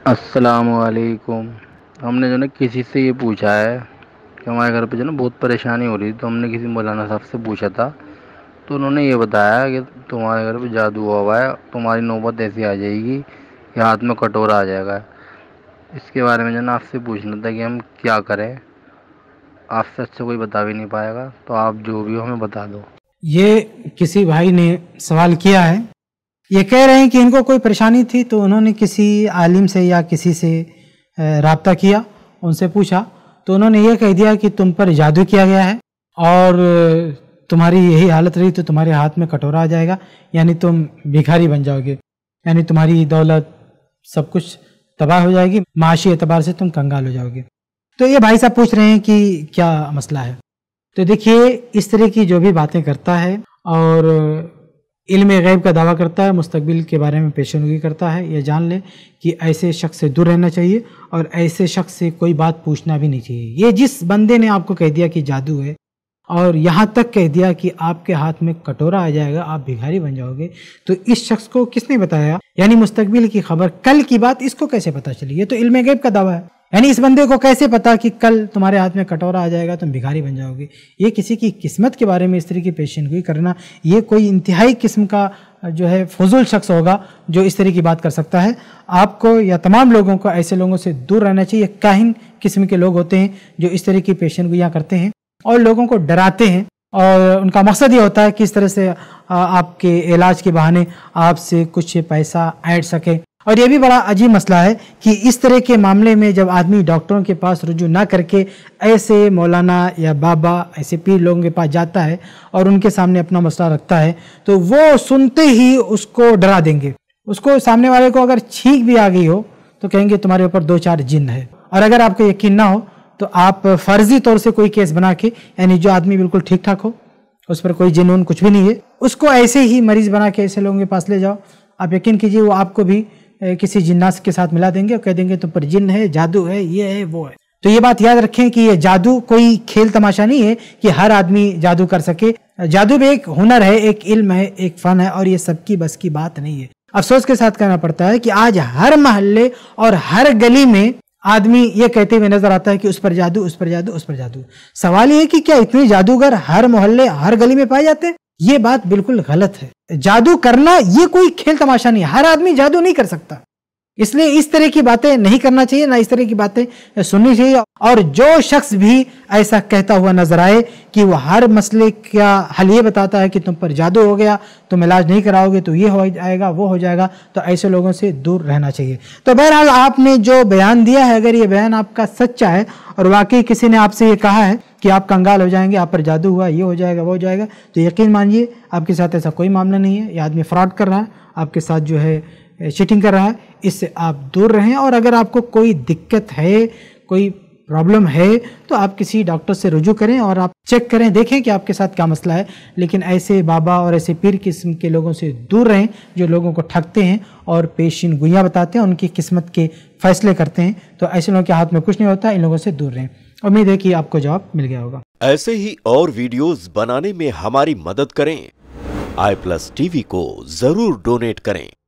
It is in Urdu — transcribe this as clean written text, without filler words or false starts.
السلام علیکم۔ ہم نے جو نا کسی سے یہ پوچھا ہے کہ ہمارے گھر پہ جو نا بہت پریشانی ہو رہی تھی، تو ہم نے کسی مولانا صاحب سے پوچھا تھا، تو انہوں نے یہ بتایا کہ تمہارے گھر پہ جادو ہوا ہے، تمہاری نوبت ایسی آ جائے گی کہ ہاتھ میں کٹورا آ جائے گا۔ اس کے بارے میں جو نا آپ سے پوچھنا تھا کہ ہم کیا کریں۔ آپ سے اچھا کوئی بتا بھی نہیں پائے گا، تو آپ جو بھی ہو ہمیں بتا دو۔ یہ کسی بھائی نے سوال کیا ہے، یہ کہہ رہے ہیں کہ ان کو کوئی پریشانی تھی تو انہوں نے کسی عالم سے یا کسی سے رابطہ کیا، ان سے پوچھا تو انہوں نے یہ کہہ دیا کہ تم پر جادو کیا گیا ہے اور تمہاری یہی حالت رہی تو تمہارے ہاتھ میں کٹورا آ جائے گا، یعنی تم بھکاری بن جاؤ گے، یعنی تمہاری دولت سب کچھ تباہ ہو جائے گی، معاشی اعتبار سے تم کنگال ہو جاؤ گے۔ تو یہ بھائی صاحب پوچھ رہے ہیں کہ کیا مسئلہ ہے۔ تو دیکھیے، اس طرح کی جو بھی باتیں کرتا ہے اور علم غیب کا دعویٰ کرتا ہے، مستقبل کے بارے میں پیشن گوئی کرتا ہے، یہ جان لیں کہ ایسے شخص سے دور رہنا چاہیے اور ایسے شخص سے کوئی بات پوچھنا بھی نہیں چاہیے۔ یہ جس بندے نے آپ کو کہہ دیا کہ جادو ہے اور یہاں تک کہہ دیا کہ آپ کے ہاتھ میں کٹورا آ جائے گا، آپ بھکاری بن جاؤ گے، تو اس شخص کو کس نے بتایا؟ یعنی مستقبل کی خبر، کل کی بات اس کو کیسے پتہ چلی؟ یہ تو علم غیب کا دعویٰ ہے، یعنی اس بندے کو کیسے پتا کہ کل تمہارے ہاتھ میں کٹورا آ جائے گا، تم بھکاری بن جاؤ گے؟ یہ کسی کی قسمت کے بارے میں اس طرح کی پیشن گوئی کرنا، یہ کوئی انتہائی قسم کا جو ہے فضول شخص ہوگا جو اس طرح کی بات کر سکتا ہے۔ آپ کو یا تمام لوگوں کو ایسے لوگوں سے دور رہنا چاہیے۔ کاہن قسم کے لوگ ہوتے ہیں جو اس طرح کی پیشن گوئیاں کرتے ہیں اور لوگوں کو ڈراتے ہیں، اور ان کا مقصد یہ ہوتا ہے کہ اس طرح سے آپ کے علاج کے بہانے آپ سے کچھ پیسہ ایڈ سکے۔ اور یہ بھی بڑا عجیب مسئلہ ہے کہ اس طرح کے معاملے میں جب آدمی ڈاکٹروں کے پاس رجوع نہ کر کے ایسے مولانا یا بابا، ایسے پیر لوگوں کے پاس جاتا ہے اور ان کے سامنے اپنا مسئلہ رکھتا ہے، تو وہ سنتے ہی اس کو ڈرا دیں گے۔ اس کو، سامنے والے کو اگر چھینک بھی آ گئی ہو تو کہیں گے تمہارے اوپر 2-4 جن ہے، اور اگر آپ کو یقین نہ ہو تو آپ فرضی طور سے کوئی کیس بنا کے، یعنی جو آدمی بالکل ٹھیک ٹھاک ہو، اس پر کوئی جنون کچھ بھی نہیں ہے، اس کو ایسے ہی مریض بنا کے ایسے لوگوں کے پاس لے جاؤ، آپ یقین کیجئے وہ آپ کو بھی کسی جنات کے ساتھ ملا دیں گے اور کہہ دیں گے تم پر جن ہے، جادو ہے، یہ ہے، وہ ہے۔ تو یہ بات یاد رکھیں کہ یہ جادو کوئی کھیل تماشا نہیں ہے کہ ہر آدمی جادو کر سکے۔ جادو بھی ایک ہنر ہے، ایک علم ہے، ایک فن ہے، اور یہ سب کی بس کی بات نہیں ہے۔ افسوس کے ساتھ کہنا پڑتا ہے کہ آج ہر محلے اور ہر گلی میں آدمی یہ کہتے ہوئے نظر آتا ہے کہ اس پر جادو، اس پر جادو، اس پر جادو۔ سوال یہ ہے کہ کیا اتنے جادوگر ہر محلے، ہر گلی میں پائے جاتے ہیں؟ یہ بات بالکل غلط ہے۔ جادو کرنا یہ کوئی کھیل تماشا نہیں ہے، ہر آدمی جادو نہیں کر سکتا، اس لیے اس طرح کی باتیں نہیں کرنا چاہیے، نہ اس طرح کی باتیں سننی چاہیے۔ اور جو شخص بھی ایسا کہتا ہوا نظر آئے کہ وہ ہر مسئلے کا حل یہ بتاتا ہے کہ تم پر جادو ہو گیا، تم علاج نہیں کراؤ گے تو یہ ہو جائے گا، وہ ہو جائے گا، تو ایسے لوگوں سے دور رہنا چاہیے۔ تو بہرحال آپ نے جو بیان دیا ہے، اگر یہ بیان آپ کا سچا ہے اور واقعی کسی نے آپ سے یہ کہا ہے کہ آپ کنگال ہو جائیں گے، آپ پر جادو ہوا، یہ ہو جائے گا، وہ ہو جائے گا، تو یقین مانیے آپ کے ساتھ ایسا کوئی معاملہ نہیں ہے، یہ آدمی فراڈ کر رہا ہے، آپ کے ساتھ جو ہے چیٹنگ کر رہا ہے، اس سے آپ دور رہیں۔ اور اگر آپ کو کوئی دقت ہے، کوئی پرابلم ہے، تو آپ کسی ڈاکٹر سے رجوع کریں اور آپ چیک کریں، دیکھیں کہ آپ کے ساتھ کیا مسئلہ ہے۔ لیکن ایسے بابا اور ایسے پیر قسم کے لوگوں سے دور رہیں جو لوگوں کو ٹھگتے ہیں اور پیشین گوئیاں بتاتے ہیں، ان کی قسمت کے فیصلے کرتے ہیں، تو ایسے لوگوں کے ہاتھ میں کچھ نہیں ہوتا، ان لوگوں سے دور رہیں۔ امید ہے کہ آپ کو جواب مل گیا ہوگا۔ ایسے ہی اور ویڈیوز بنانے میں ہماری مدد کریں۔ آئی پلس ٹی وی کو ضرور ڈونیٹ کریں۔